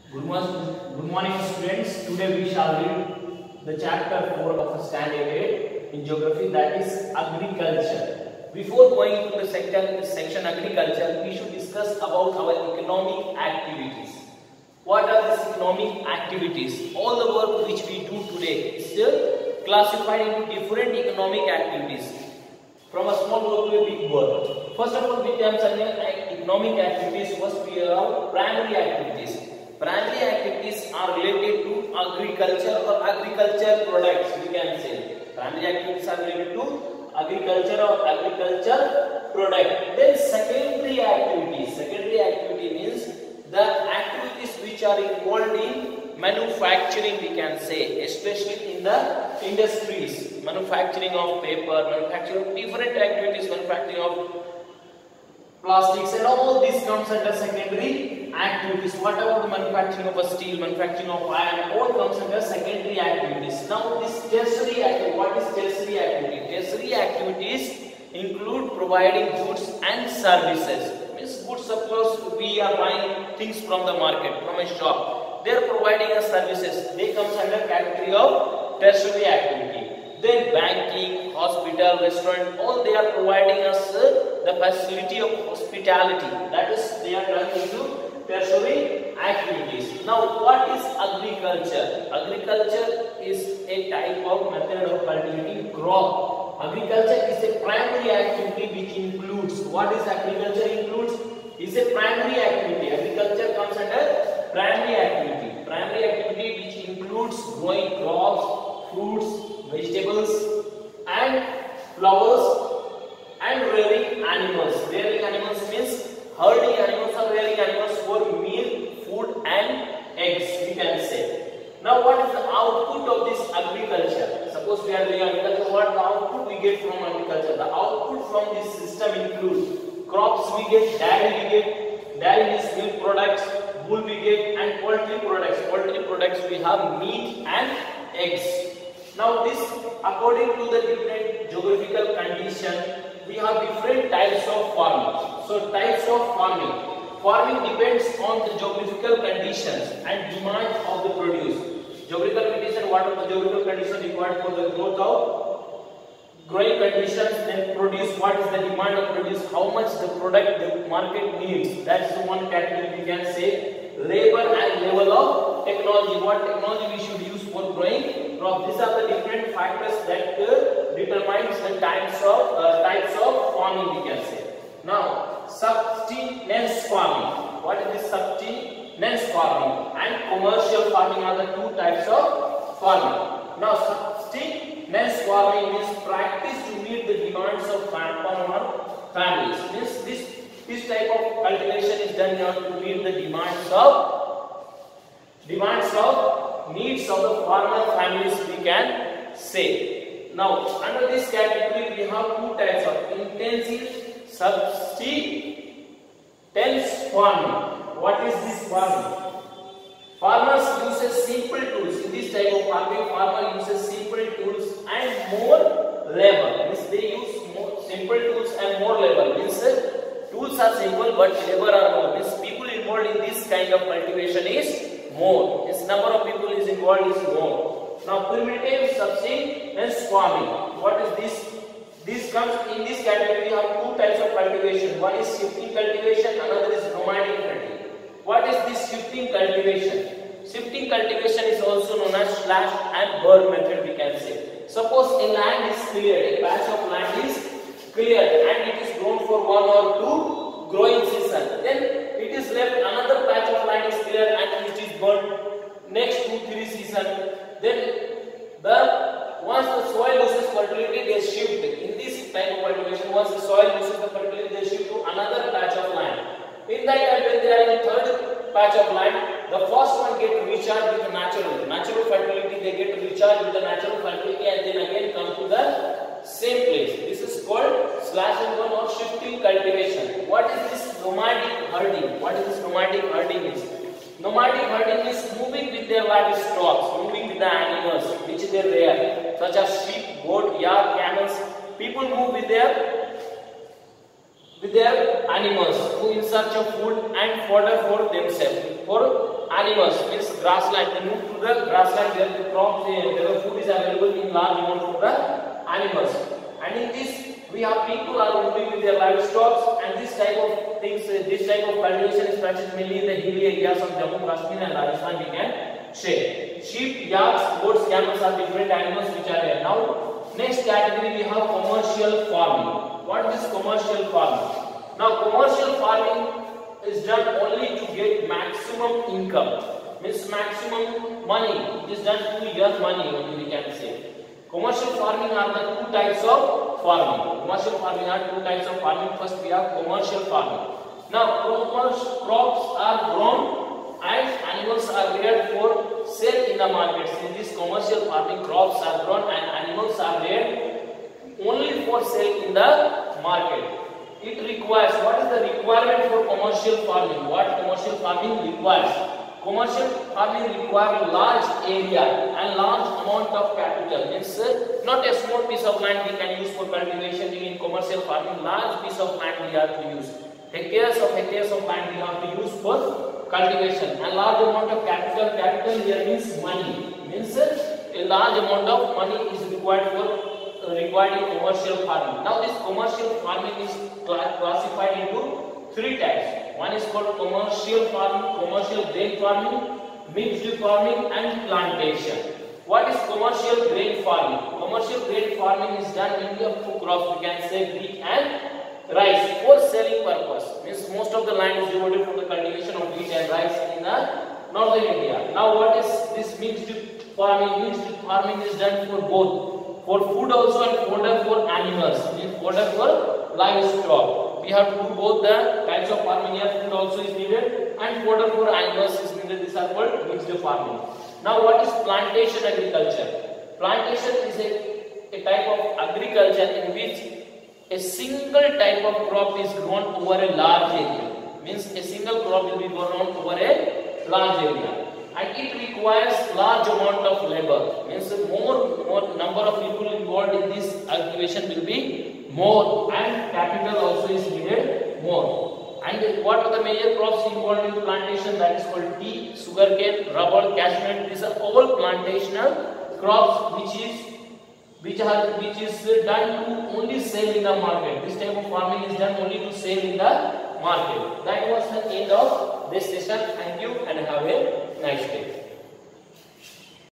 Good morning, students. Today we shall read the chapter 4 of standard 8 in geography, that is agriculture. Before going to the section agriculture, we should discuss about our economic activities. What are these economic activities? All the work which we do today is classified into different economic activities, from a small work to a big work. First of all, with economic activities, first we have primary activities. Primary activities are related to agriculture or agriculture products, we can say. Primary activities are related to agriculture or agriculture product. Then secondary activities. Secondary activity means the activities which are involved in manufacturing, we can say, especially in the industries. Manufacturing of paper, manufacturing of different activities, manufacturing of plastics, and all this comes under secondary activities. Whatever the manufacturing of a steel, manufacturing of iron, all comes under secondary activities. Now this tertiary activity, what is tertiary activity? Tertiary activities include providing goods and services. Means goods, suppose we are buying things from the market, from a shop, they are providing us services, they comes under category of tertiary activity. Then banking, hospital, restaurant, all they are providing us the facility of hospitality. That is, they are done into tertiary activities. Now, what is agriculture? Agriculture is a type of method of cultivating crop. Agriculture is a primary activity which includes, what is agriculture includes? Is a primary activity. Agriculture comes under primary activity. Primary activity which includes growing crops, fruits, vegetables and flowers, and rearing animals. Rearing animals means herding animals or rearing animals for meat, food and eggs, we can say. Now what is the output of this agriculture? Suppose we are doing agriculture, what output we get from agriculture? The output from this system includes crops we get, dairy means milk products, wool we get, and poultry products. Poultry products we have meat and eggs. Now this, according to the different geographical condition, we have different types of farming. So types of farming. Farming depends on the geographical conditions and demand of the produce. Geographical condition, what are the geographical conditions required for the growth of growing conditions, then produce, what is the demand of produce, how much the product the market needs. That's the one category we can say. Labor and level of technology, what technology we should use for growing crops. These are the different factors that determines the types of farming, we can say. Now, subsistence farming. What is this subsistence farming and commercial farming are the two types of farming. Now, subsistence farming is practice to meet the demands of farmer families. This type of cultivation is done in order to meet the demands of needs of the farmer families, we can say. Now, under this category, we have two types of intensive subsistence farming. What is this farming? Farmers uses simple tools. In this type of farming, farmer uses simple tools and more labor. Means they use more simple tools and more labor. Means tools are simple but labor are more. Means people involved in this kind of cultivation is more. Means number of people is involved is more. Now, primitive subsistence farming. What is this? This comes in this category. We have two types of cultivation. One is shifting cultivation, another is nomadic cultivation. What is this shifting cultivation? Shifting cultivation is also known as slash and burn method, we can say. Suppose a land is cleared, a patch of land is cleared and it is grown for 1 or 2 growing season. Then it is left, another patch of land is cleared and it is burnt next 2-3 season. Then once the soil loses fertility, they shift. In this type of cultivation, once the soil loses the fertility, they shift to another patch of land. In that time, when they are in third patch of land, the first one get recharged with the natural fertility. They get recharged with the natural fertility and then again come to the same place. This is called slash and burn or shifting cultivation. What is this nomadic herding? What is this nomadic herding is? Nomadic herding is moving with their livestock, moving with the animals which they rear, such as sheep, goat, yak, camels. People move with their animals, who in search of food and fodder for themselves, for animals, means grassland. They move to the grassland where the crops, where food is available in large amount for the animals. And in this, we have people are moving with their livestock, and this type of things, this type of cultivation is practiced mainly in the hilly areas of Jammu, Kashmir and Rajasthan, we can say. Sheep, yaks, goats, camels are different animals which are there. Now, next category we have commercial farming. What is commercial farming? Now, commercial farming is done only to get maximum income, means maximum money. It is done to earn money only, we can say. Commercial farming are the two types of farming. Commercial farming are two types of farming. First we have commercial farming. Now crops are grown and animals are reared for sale in the market. In this commercial farming, crops are grown and animals are reared only for sale in the market. It requires, what is the requirement for commercial farming? What commercial farming requires? Commercial farming requires large area and large amount of capital. Means not a small piece of land we can use for cultivation. In commercial farming, large piece of land we have to use. Hectares of land we have to use for cultivation. And large amount of capital. Capital here means money. Means a large amount of money is required in commercial farming. Now this commercial farming is classified into three types. One is called commercial farming, commercial grain farming, mixed farming and plantation. What is commercial grain farming? Commercial grain farming is done mainly of two crops, we can say wheat and rice, for selling purpose. Means most of the land is devoted for the cultivation of wheat and rice in the northern India. Now what is this mixed farming? Mixed farming is done for both, for food also and fodder for animals, means fodder for livestock. We have to do both the types of farming here. Food also is needed and fodder for animals is needed. These are called mixed farming. Now what is plantation agriculture? Plantation is a type of agriculture in which a single type of crop is grown over a large area. Means a single crop will be grown over a large area. And it requires large amount of labor. Means more number of people involved in this cultivation will be more, and capital also is needed more. And what are the major crops involved in plantation? That is called tea, sugarcane, rubber, cashmere. These are all plantational crops which is done to only sell in the market. This type of farming is done only to sell in the market. That was the end of this session. Thank you and have a nice day.